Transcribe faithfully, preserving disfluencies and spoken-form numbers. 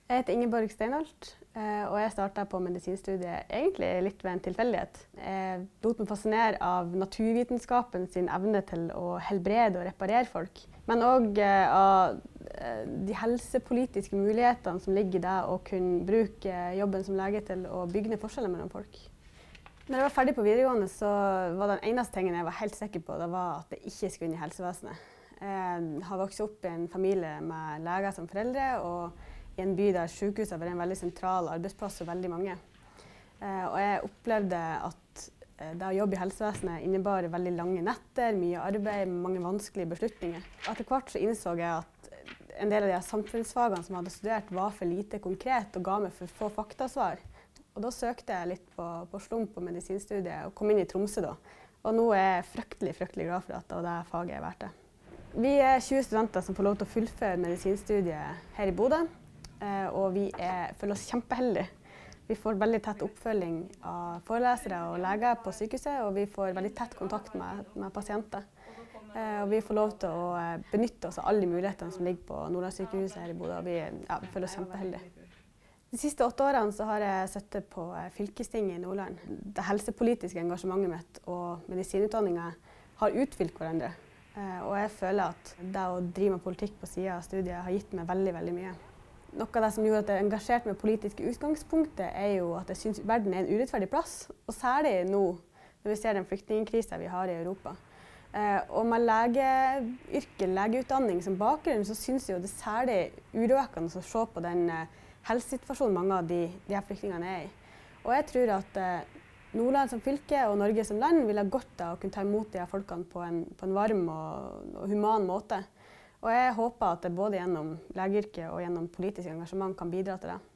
Jeg heter Ingeborg Steinholt, og jeg startet på medisinstudiet egentlig litt ved en tilfeldighet. Jeg lot meg fascinere av naturvitenskapen sin evne til å helbrede og reparere folk, men også av de helsepolitiske mulighetene som ligger i det å kunne bruke jobben som lege til å bygge ned forskjeller mellom folk. Når jeg var ferdig på videregående, så var den eneste tingen jeg var helt sikker på, det var at jeg ikke skulle inn i helsevesenet. Jeg har vokst opp i en familie med leger som foreldre, og i en by der sykehuset har vært en veldig sentral arbeidsplass for veldig mange. Og jeg opplevde at det å jobbe i helsevesenet innebar veldig lange netter, mye arbeid, mange vanskelige beslutninger. Etter hvert så innså jeg at en del av de samfunnsfagene som jeg hadde studert var for lite konkret og ga meg for få faktasvar. Og da søkte jeg litt på, på slump på medisinstudiet og kom inn i Tromsø da. Og nå er jeg fryktelig, fryktelig glad for at det var det faget jeg valgte. Vi er tjue studenter som får lov til å fullføre medisinstudiet her i Bodø. Og vi er, føler oss kjempeheldige. Vi får veldig tett oppfølging av forelesere og leger på sykehuset, og vi får veldig tett kontakt med, med pasienter. Og vi får lov til å benytte oss av alle mulighetene som ligger på Nordlandssykehuset her i Bodø, og vi, ja, vi føler oss kjempeheldige. De siste åtte årene så har jeg sittet på fylkestinget i Nordland. Det helsepolitiske engasjementet mitt og medisinutdanningen har utfylt hverandre. Og jeg føler at det å drive med politikk på siden av studiet har gitt meg veldig, veldig mye. Noe av det som gjorde at jeg engasjerte meg i politiske utgangspunktet, er jo at jeg synes verden er en urettferdig plass. Og særlig nå, når vi ser den flyktningkrisen vi har i Europa. Og med legeyrke, legeutdanning som bakgrunn, så synes jeg jo det er særlig urovekkende å se på den helsesituasjonen mange av de, de her flyktningene er i. Og jeg tror at Nordland som fylke og Norge som land vil ha godt av å kunne ta imot de her folkene på en, på en varm og, og human måte. Og jeg håper at det både gjennom legeyrket og gjennom politisk engasjement kan bidra til det.